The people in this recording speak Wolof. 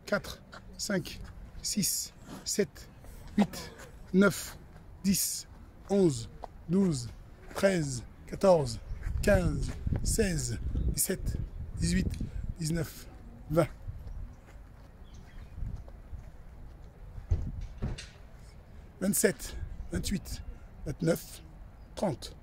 4, 5, 6, 7, 8, 9, 10, 11, 12, 13, 14, 15, 16, 17, 18, 19, 20. 27, 28, 29, 30.